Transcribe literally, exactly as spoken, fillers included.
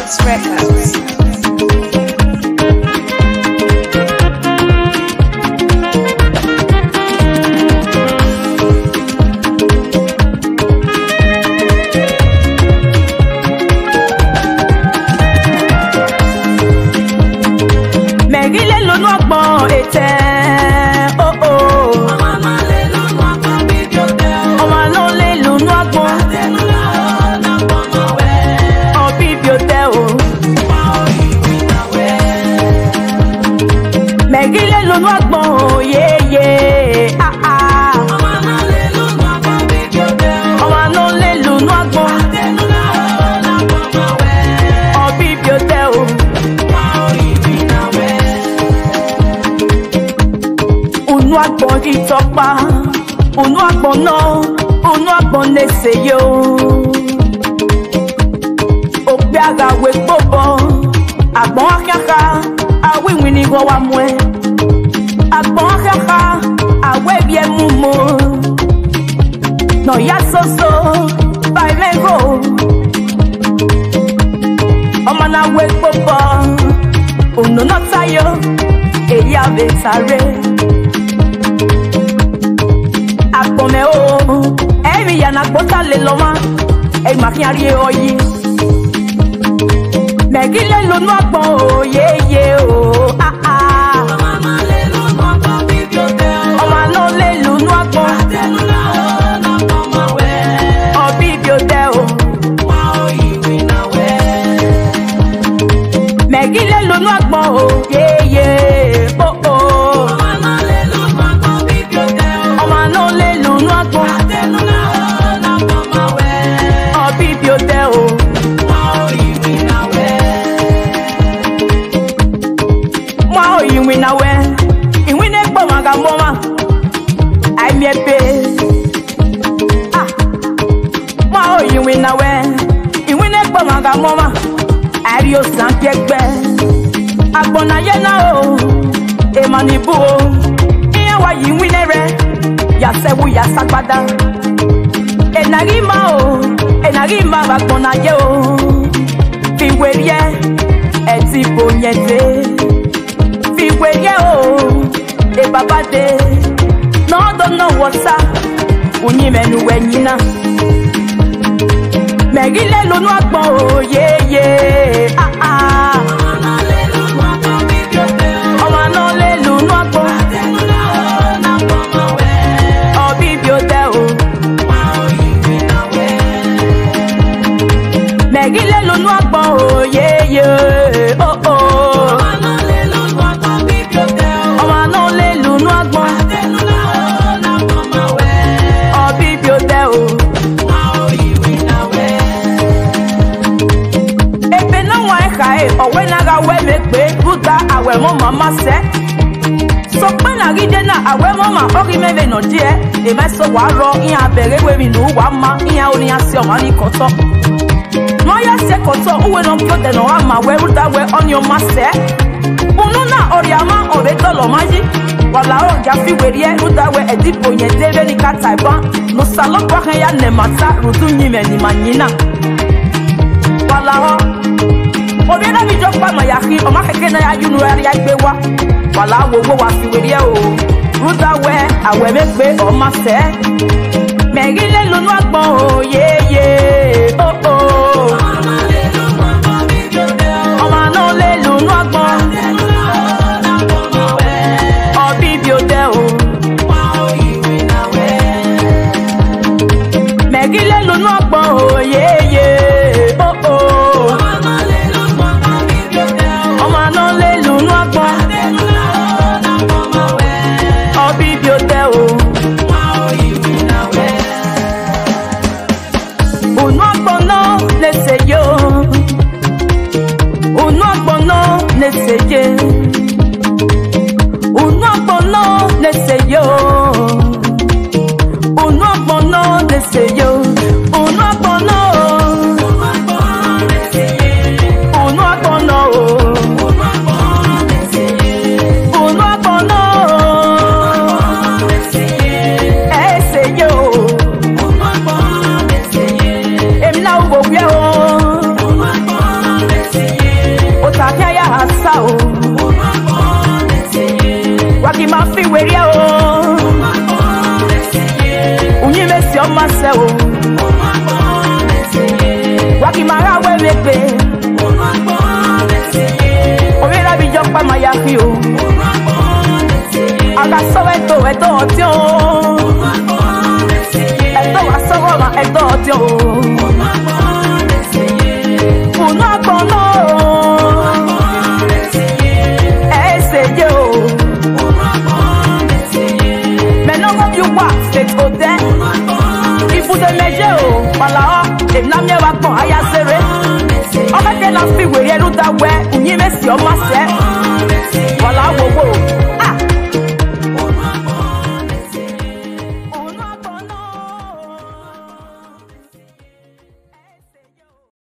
Records, Records. Megile lo no gbon ete oh oh mama le lo no gbon video de o ma no le lo no gbon atenu la na gbon we o video de o wa o yi na we Megile lo no gbon ye ye ah ah mama le lo no gbon video de o ma no le lo no gbon atenu la na gbon we o video de o wa o yi na we Unuagboneseye, Unuagboneseye yo. Ope aga we bobo, agbon akaka, awe wini go wa mwe. Agbon akaka, awe bie mumo. No ya so so, by me go. Omana we bobo, uno no tayo, eya betare. Akpome o, emi yana kota le loma, e makiari oyi. Megile lo no agbon o, ye ye o, ah ah. Mama le lo no agbon video de o, oma no le lo no agbon. Atenu la o, na mama we. O video de o, wa o iwi na we. Megile lo no agbon o, ye ye, oh oh. Mama, Ario Santiago, Agbona Yena o, Emanibu o, Iyawa Yiwinere, Yasewu Yasagbada, Enarima o, Enarima Agbona ye o, Fiwerie, Eti Bonyete, Fiwerie o, Ebabade, no don't know what's up, Unimenu Wenina. Megile lo no agbon o ye ye ah ah Oma le lo no agbon video de o Oma no le lo no agbon atenu la o na gbon we o video de o wa o yi na we Megile lo no agbon o ye ye oh oh Oma no le lo no agbon video de o Oma no le lo no agbon atenu la o na gbon we o video de o Owe na ga we me pe buta awe mo mama se so pe na gide na awe mama ori me ve no die e me so wa ro iyan abere we mi nu wa ma iyan oni ase o ma ni koto no ya se koto uwe no pio de no ama we buta we oni o ma se unu na ori ama o be to lo maji wala o ja fi we rie buta we edipo yen debe ni ka taiban no salo kwa kan ya ne mata rutu nyi me ni manyina wala ho Obiena mi jo pa mayaki o ma keke na ya yunu ari agbe wa wala wo wo wa fi were o ruda we awe me pe o ma se Megile lo no agbon o ye ye oh oh mama le lo no agbon video de o oma no le lo no agbon atenu la o na gbon we o video de o wa o iwi na we Megile lo no agbon o ye ye oh oh ka o. Waki ma fi weri o. Unyi me si o ma se o. Waki ma ra we me pe. Omi la bi jo pa ma ya fi o. Aga so eto eto ti o. Eto wa so ma eto ti o. Unagbono. Ese yo. You walk straight go there. If you the measure, wala o, if na me wa pon aya sere. O me de na fi we ru da we, unyi me si o ma se. Wala wo wo.